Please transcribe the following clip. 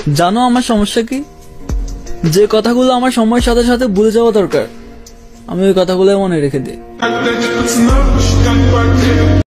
জানো আমার সমস্যা কি? যে কথাগুলো আমার সময়ের সাথে সাথে ভুলে যাওয়া দরকার, আমি ওই কথাগুলো মনে রেখে দিই।